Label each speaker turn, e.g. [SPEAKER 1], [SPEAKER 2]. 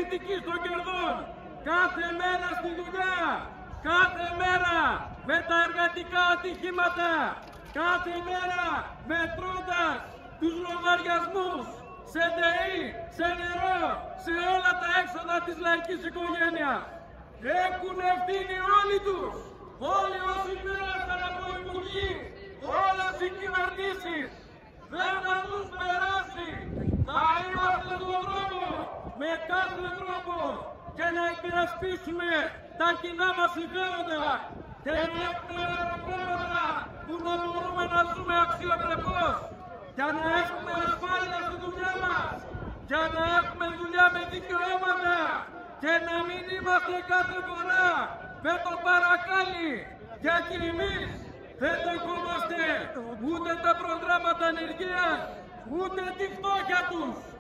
[SPEAKER 1] πολιτικής των κερδών. Κάθε μέρα στη δουλειά, κάθε μέρα με τα εργατικά ατυχήματα, κάθε μέρα μετρώντας τους λογαριασμούς σε ΔΕΗ, σε νερό, σε όλα τα έξοδα της λαϊκής οικογένειας. Έχουν ευθύνη όλοι τους, όλοι όσοι πέρασαν από υπουργοί, όλες οι κυβερνήσεις. Δεν θα τους περάσει. Θα είμαστε στον δρόμο με κάθε τρόπο και να υπερασπίσουμε τα κοινά μας συμφέροντα και να έχουμε πράγματα που να μπορούμε να ζούμε αξιοπρεπώς, για να έχουμε ασφάλεια στη δουλειά μας, για να έχουμε δουλειά με δικαιώματα και να μην είμαστε κάθε φορά με το παρακάλι, γιατί εμείς δεν δεχόμαστε ούτε τα προγράμματα ανεργίας, ούτε τη φτώχεια τους.